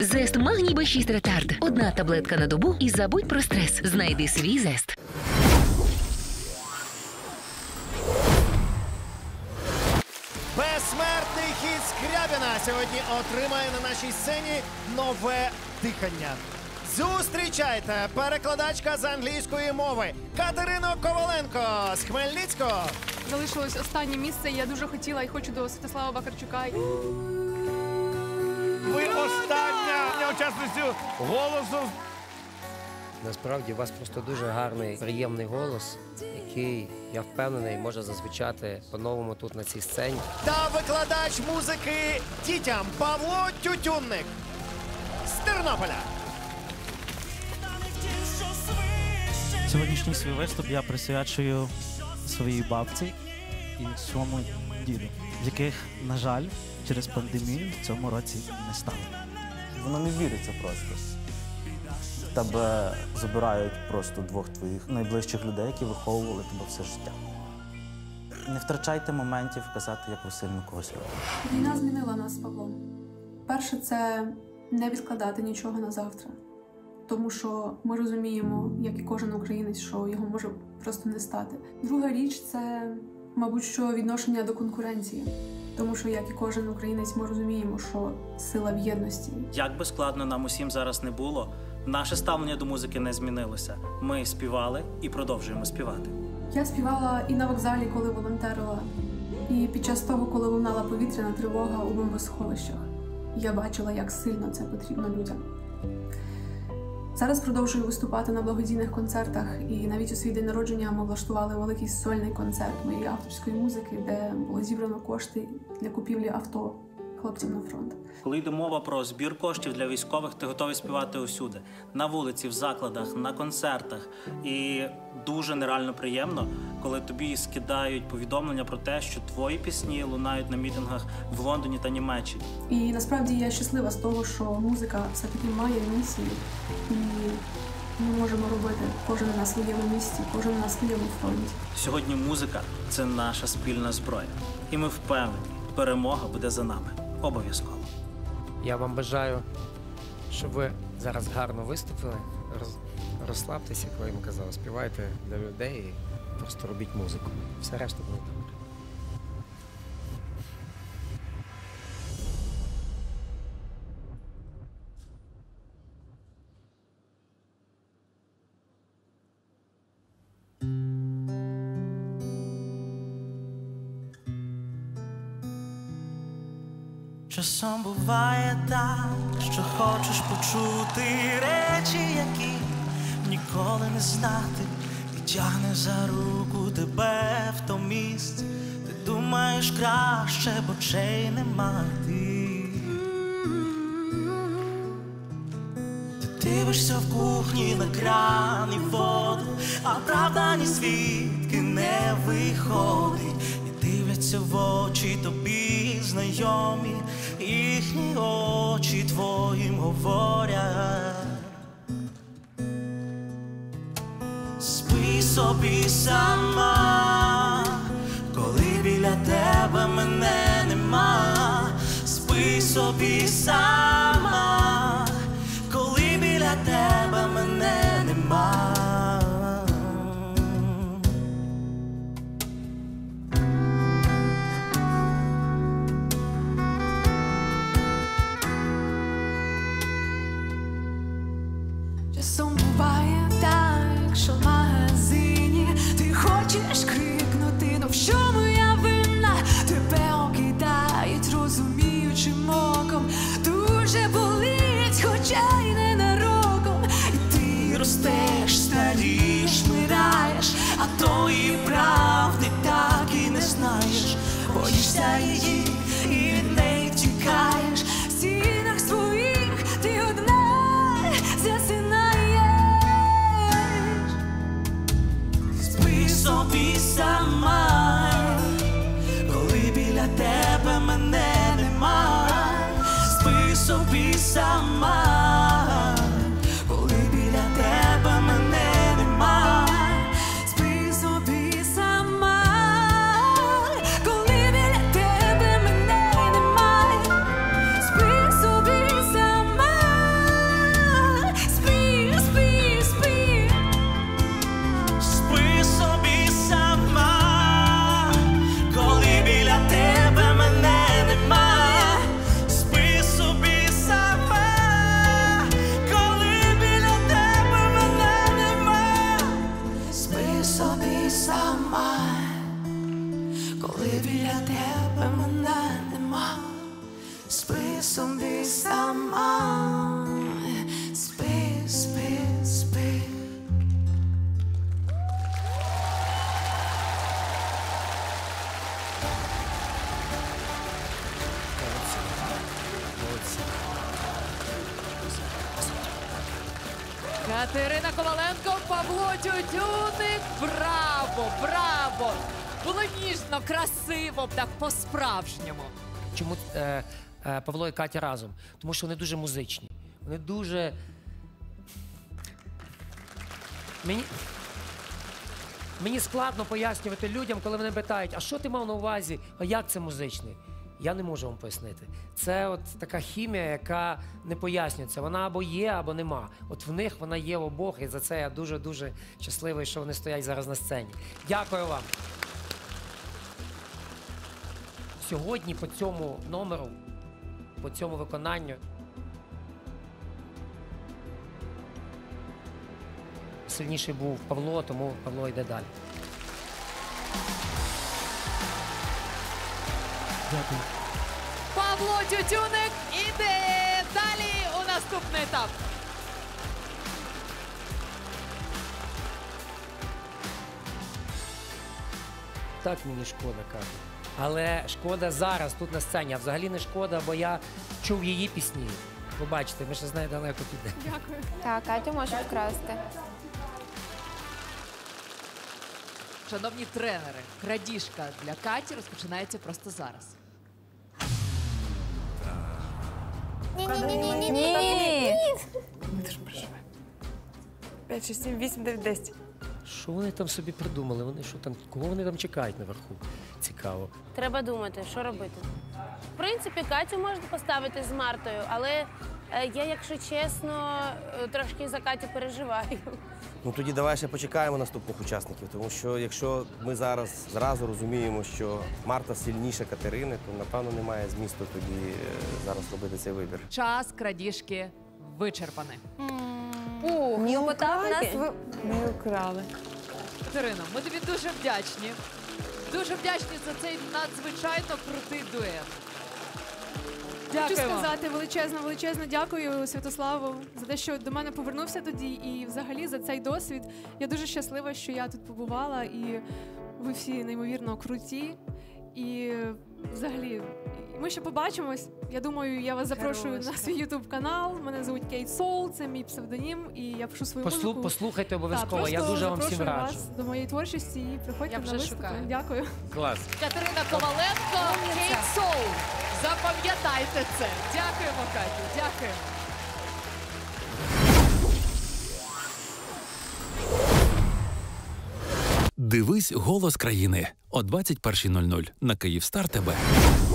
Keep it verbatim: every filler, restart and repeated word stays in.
Зест Магній Б шість Ретард. Одна таблетка на добу і забудь про стрес. Знайди свій Зест. Безсмертний хіт Скрябіна сьогодні отримає на нашій сцені нове дихання. Зустрічайте, перекладачка з англійської мови Катерина Коваленко з Хмельницького. Залишилось останнє місце, я дуже хотіла і хочу до Святослава Вакарчука. Ви остання учасницю «Голосу». Насправді, у вас просто дуже гарний, приємний голос, який, я впевнений, може зазвучати по-новому тут на цій сцені. Та викладач музики дітям Павло Тютюнник з Тернополя. Сьогоднішній свій виступ я присвячую своїй бабці і своєму діду, з яких, на жаль, через пандемію в цьому році не стало. Воно не віриться просто. Тебе забирають просто двох твоїх найближчих людей, які виховували тебе все життя. Не втрачайте моментів казати, як ви сильно когось любите. Війна змінила нас з Павлом. Перше – це не відкладати нічого на завтра. Тому що ми розуміємо, як і кожен українець, що його може просто не стати. Друга річ – це, мабуть, що відношення до конкуренції. Тому що, як і кожен українець, ми розуміємо, що сила в єдності. Як би складно нам усім зараз не було, наше ставлення до музики не змінилося. Ми співали і продовжуємо співати. Я співала і на вокзалі, коли волонтерила, і під час того, коли лунала повітряна тривога у бомбосховищах. Я бачила, як сильно це потрібно людям. Зараз продовжую виступати на благодійних концертах, і навіть у свій день народження ми влаштували великий сольний концерт моєї авторської музики, де було зібрано кошти для купівлі авто хлопцям на фронт. Коли йде мова про збір коштів для військових, ти готовий співати усюди. На вулиці, в закладах, на концертах. І дуже нереально приємно, коли тобі скидають повідомлення про те, що твої пісні лунають на мітингах в Лондоні та Німеччині. І насправді я щаслива з того, що музика все-таки має місію. І ми можемо робити кожен на своєму місці, кожен на своєму фронті. Сьогодні музика – це наша спільна зброя. І ми впевнені, перемога буде за нами. Обов'язково. Я вам бажаю, щоб ви зараз гарно виступили, роз... розслабтеся, як я їм казав, співайте для людей і просто робіть музику. Все решта буде добре. Часом буває так, що хочеш почути речі, які ніколи не знати, і тягне за руку тебе в то місце, ти думаєш краще, бо очей нема ти. Ти дивишся в кухні на кран і воду, а правда ні звідки не виходить. Дивляться в очі тобі знайомі, їхні очі твоїм говорять. Спи собі сама, коли біля тебе мене нема. Спи собі сама, коли біля тебе мене нема. Часом буває так, що в магазині ти хочеш крикнути, ну в чому я винна? Тебе окидають розуміючим оком, дуже болить, хоча й ненароком. І ти ростеш, старієш, вмираєш, а тої правди так і не знаєш. Боїшся її і від неї тікаєш. В стінах своїх ти одна засинаєш. Спи собі сама, коли біля тебе мене нема. Спи собі сама, коли біля тебе мене нема. Спи собі сама, коли біля тебе Катерина Коваленко, Павло Тютюник. Браво, браво! Було ніжно, красиво, так по-справжньому. Чому е, е, Павло і Катя разом? Тому що вони дуже музичні. Вони дуже... Мені... Мені складно пояснювати людям, коли вони питають, а що ти мав на увазі, а як це музичний? Я не можу вам пояснити. Це от така хімія, яка не пояснюється. Вона або є, або нема. От в них вона є в обох, і за це я дуже-дуже щасливий, що вони стоять зараз на сцені. Дякую вам. Сьогодні по цьому номеру, по цьому виконанню сильніший був Павло, тому Павло йде далі. Дякую. Павло Тютюник іде далі у наступний етап. Так мені шкода, Катя. Але шкода зараз, тут на сцені. А взагалі не шкода, бо я чув її пісні. Ви бачите, ми ще з нею далеко підемо. Дякую. Так, Катю може вкрасти. Шановні тренери, крадіжка для Каті розпочинається просто зараз. Ні-ні-ні-ні-ні! п'ять, шість, сім, вісім, дев'ять, десять. Що вони там собі придумали? Вони що там, кого вони там чекають наверху? Цікаво. Треба думати, що робити. В принципі, Катю можна поставити з Мартою, але е, я, якщо чесно, е, трошки за Катю переживаю. Ну тоді давай ще почекаємо наступних учасників, тому що якщо ми зараз зразу розуміємо, що Марта сильніша Катерини, то напевно немає змісту тоді е, зараз робити цей вибір. Час крадіжки вичерпаний. Ух, Не ну так нас украли. ви... Не украли. Катерино, ми тобі дуже вдячні. Дуже вдячні за цей надзвичайно крутий дует. Хочу Дякуємо. сказати величезно, величезно дякую Святославу за те, що до мене повернувся тоді, і взагалі за цей досвід. Я дуже щаслива, що я тут побувала, і ви всі неймовірно круті. І взагалі, ми ще побачимось. Я думаю, я вас запрошую на свій ютуб канал. Мене звуть Кейт Соул, це мій псевдонім, і я пишу свою Послу- музику. Послухайте обов'язково, Так, я просто дуже вам всім запрошую раджу. вас до моєї творчості і приходьте Я на вже виступи. шукаю. Дякую. Клас. Катерина Коваленко, Кейт Соул. Запам'ятайте це. Дякуємо, Катю. Дякуємо. Дивись «Голос країни» о двадцять першій нуль нуль на Київстар ТВ.